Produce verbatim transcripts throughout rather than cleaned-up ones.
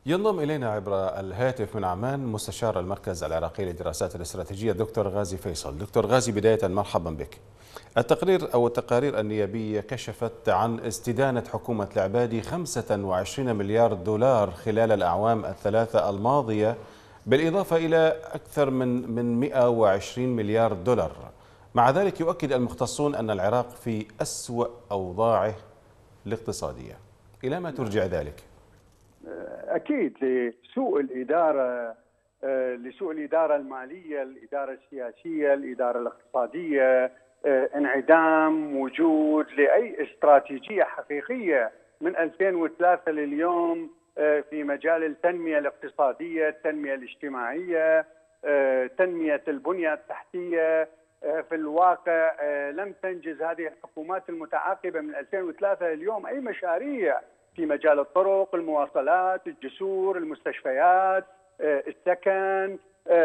ينضم إلينا عبر الهاتف من عمان مستشار المركز العراقي للدراسات الاستراتيجية الدكتور غازي فيصل. دكتور غازي، بداية مرحبا بك. التقرير أو التقارير النيابية كشفت عن استدانة حكومة العبادي خمسة وعشرين مليار دولار خلال الأعوام الثلاثة الماضية، بالإضافة إلى أكثر من من مئة وعشرين مليار دولار. مع ذلك يؤكد المختصون أن العراق في أسوأ أوضاعه الاقتصادية. إلى ما ترجع ذلك؟ أكيد لسوء الإدارة، لسوء الإدارة المالية، الإدارة السياسية، الإدارة الاقتصادية، انعدام وجود لأي استراتيجية حقيقية من ألفين وثلاثة لليوم في مجال التنمية الاقتصادية، التنمية الاجتماعية، تنمية البنية التحتية. في الواقع لم تنجز هذه الحكومات المتعاقبة من ألفين وثلاثة لليوم أي مشاريع في مجال الطرق، المواصلات، الجسور، المستشفيات، السكن،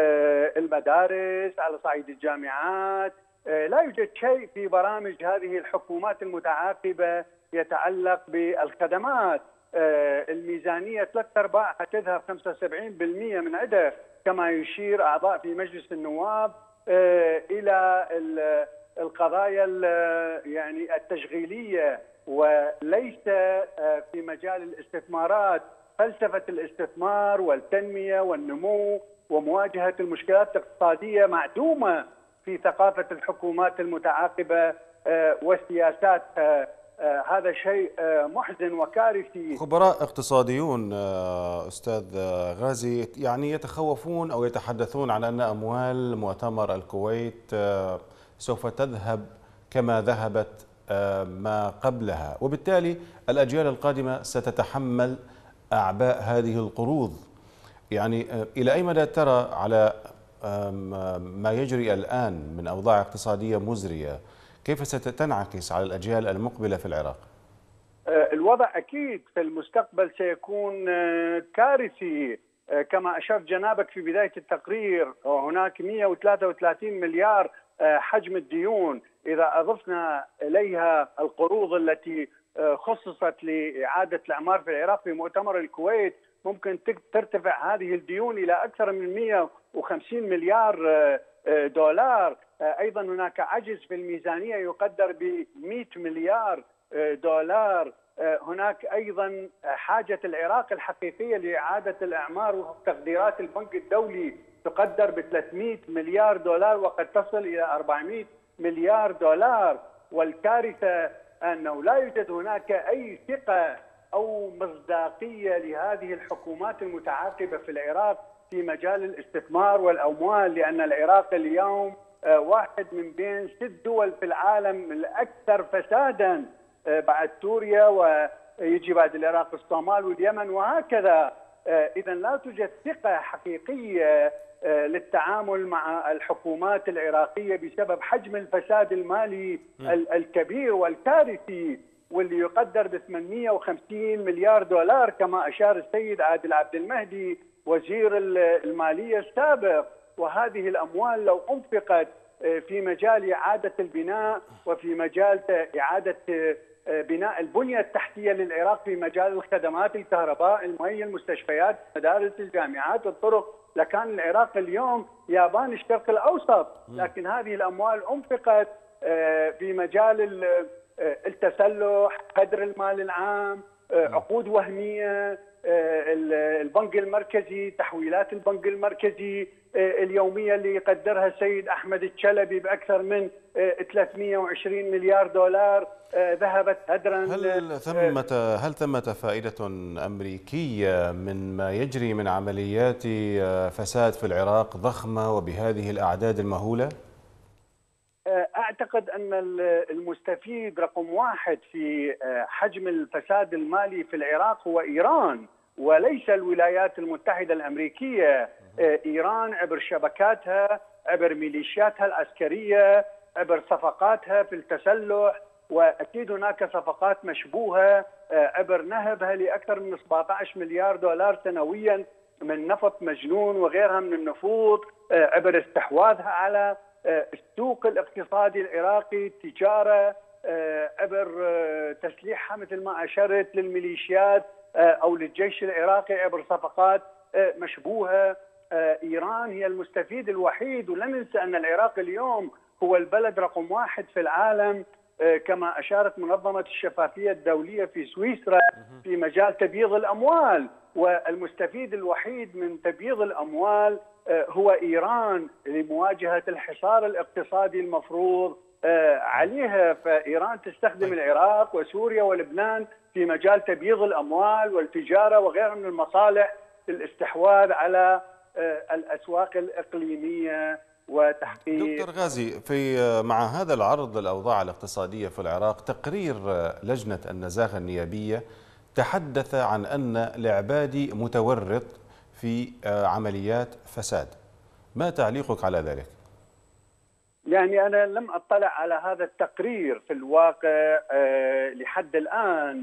المدارس، على صعيد الجامعات. لا يوجد شيء في برامج هذه الحكومات المتعاقبة يتعلق بالخدمات. الميزانية ثلاث أرباعها تذهب خمسة وسبعين بالمئة من عدها كما يشير أعضاء في مجلس النواب إلى القضايا يعني التشغيلية، وليس في مجال الاستثمارات. فلسفة الاستثمار والتنمية والنمو ومواجهة المشكلات الاقتصادية معدومة في ثقافة الحكومات المتعاقبة وسياساتها. هذا شيء محزن وكارثي. خبراء اقتصاديون أستاذ غازي يعني يتخوفون أو يتحدثون عن أن أموال مؤتمر الكويت سوف تذهب كما ذهبت ما قبلها، وبالتالي الأجيال القادمة ستتحمل أعباء هذه القروض. يعني إلى أي مدى ترى على ما يجري الآن من أوضاع اقتصادية مزرية كيف ستنعكس على الأجيال المقبلة في العراق؟ الوضع أكيد في المستقبل سيكون كارثي كما أشرت جنابك في بداية التقرير. هناك مئة وثلاثة وثلاثين مليار حجم الديون، إذا أضفنا إليها القروض التي خصصت لإعادة الأعمار في العراق في مؤتمر الكويت ممكن ترتفع هذه الديون إلى أكثر من مئة وخمسين مليار دولار. أيضا هناك عجز في الميزانية يقدر ب مئة مليار دولار. هناك أيضا حاجة العراق الحقيقية لإعادة الأعمار وتقديرات البنك الدولي تقدر ب ثلاثمئة مليار دولار وقد تصل إلى أربعمئة مليار دولار. والكارثة أنه لا يوجد هناك أي ثقة أو مصداقية لهذه الحكومات المتعاقبة في العراق في مجال الاستثمار والأموال، لأن العراق اليوم واحد من بين ست دول في العالم الأكثر فسادا بعد سوريا، ويجي بعد العراق الصومال واليمن وهكذا. إذا لا توجد ثقة حقيقية للتعامل مع الحكومات العراقية بسبب حجم الفساد المالي الكبير والكارثي، واللي يقدر ب ثمانمئة وخمسين مليار دولار كما أشار السيد عادل عبد المهدي وزير المالية السابق. وهذه الأموال لو أنفقت في مجال إعادة البناء وفي مجال إعادة بناء البنية التحتية للعراق في مجال الخدمات، الكهرباء، المي، المستشفيات، المدارس، الجامعات، الطرق، لكان العراق اليوم يابان الشرق الأوسط. لكن هذه الأموال أنفقت في مجال التسلح، قدر المال العام، عقود وهمية، البنك المركزي، تحويلات البنك المركزي اليومية اللي يقدرها السيد أحمد الشلبي بأكثر من ثلاثمئة وعشرين مليار دولار ذهبت هدرا. هل ثمة هل ثمة فائدة أمريكية من ما يجري من عمليات فساد في العراق ضخمة وبهذه الأعداد المهولة؟ أعتقد أن المستفيد رقم واحد في حجم الفساد المالي في العراق هو إيران وليس الولايات المتحدة الأمريكية. إيران عبر شبكاتها، عبر ميليشياتها العسكرية، عبر صفقاتها في التسلح، وأكيد هناك صفقات مشبوهة عبر نهبها لأكثر من سبعة عشر مليار دولار سنويا من نفط مجنون وغيرها من النفوط، عبر استحواذها على السوق الاقتصادي العراقي، التجارة، عبر تسليحها مثل ما أشرت للميليشيات أو للجيش العراقي عبر صفقات مشبوهة. إيران هي المستفيد الوحيد، ولا ننسى أن العراق اليوم هو البلد رقم واحد في العالم كما أشارت منظمة الشفافية الدولية في سويسرا في مجال تبييض الأموال، والمستفيد الوحيد من تبييض الأموال هو إيران لمواجهة الحصار الاقتصادي المفروض عليها. فإيران تستخدم العراق وسوريا ولبنان في مجال تبييض الأموال والتجارة وغيرها من المصالح للاستحواذ على الأسواق الإقليمية وتحقيق. دكتور غازي، في مع هذا العرض للأوضاع الاقتصادية في العراق، تقرير لجنة النزاهة النيابية تحدث عن أن العبادي متورط في عمليات فساد، ما تعليقك على ذلك؟ يعني أنا لم أطلع على هذا التقرير في الواقع لحد الآن.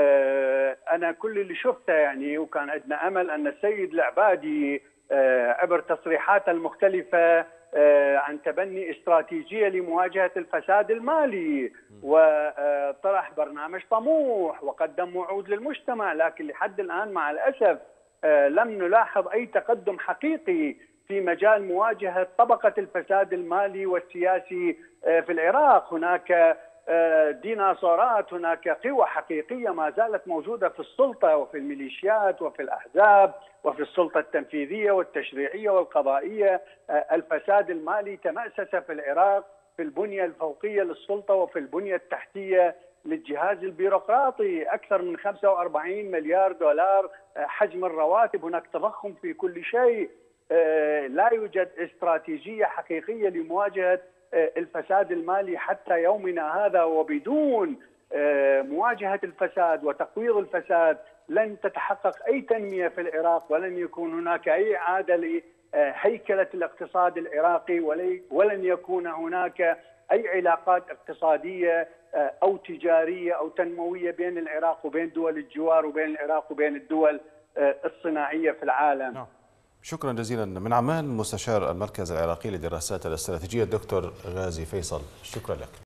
أنا كل اللي شفته يعني، وكان عندنا أمل أن السيد العبادي عبر تصريحاته المختلفة عن تبني استراتيجية لمواجهة الفساد المالي، وطرح برنامج طموح وقدم وعود للمجتمع، لكن لحد الآن مع الأسف لم نلاحظ أي تقدم حقيقي في مجال مواجهة طبقة الفساد المالي والسياسي في العراق. هناك ديناصورات، هناك قوى حقيقية ما زالت موجودة في السلطة وفي الميليشيات وفي الأحزاب وفي السلطة التنفيذية والتشريعية والقضائية. الفساد المالي تمأسس في العراق في البنية الفوقية للسلطة وفي البنية التحتية للجهاز البيروقراطي. أكثر من خمسة وأربعين مليار دولار حجم الرواتب، هناك تضخم في كل شيء. لا يوجد استراتيجية حقيقية لمواجهة الفساد المالي حتى يومنا هذا، وبدون مواجهة الفساد وتقويض الفساد لن تتحقق أي تنمية في العراق، ولن يكون هناك أي إعادة لهيكلة الاقتصاد العراقي، ولن يكون هناك أي علاقات اقتصادية أو تجارية أو تنموية بين العراق وبين دول الجوار وبين العراق وبين الدول الصناعية في العالم. نعم. شكرا جزيلا. من عمان مستشار المركز العراقي للدراسات الاستراتيجية الدكتور غازي فيصل، شكرا لك.